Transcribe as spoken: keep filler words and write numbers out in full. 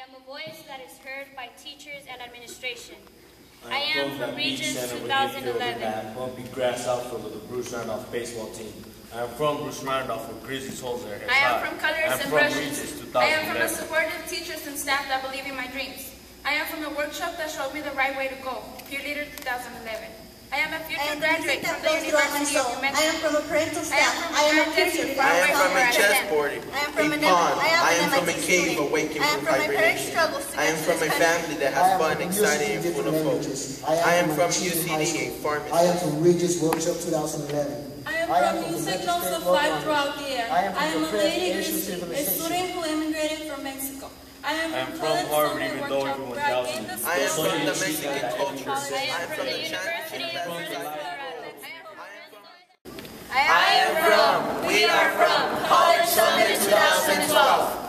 am a voice that is heard by teachers and administration. I am, I am from, from Regis two thousand eleven. Bumpy grass outfield of the Bruce Randolph baseball team. I am from Bruce Randolph with Grizzlies holds their hair. I am from Colors and Brushes. I am from a supportive teachers and staff that believe in my dreams. I am from a workshop that showed me the right way to go. Peer Leader two thousand eleven. I am a future graduate from the University of New Mexico. I am from a parental staff. I am a teacher. I am from a chessboard, I am from a a pond. I am from a M I T cave student. awakened I am from from my parents' hibernation. struggles to I get am to from this a country. family that has fun, exciting, and full of hope. I am from U C D, a pharmacist. I am from Regis Workshop two thousand eleven. I am from music notes of life throughout the year. I am a lady Christie, a student who immigrated from Mexico. I am I am from, from Harvard, even though everyone doubts me. I am from the Mexican culture. I I am from the University of Colorado. I am from, we are from College Summit twenty twelve.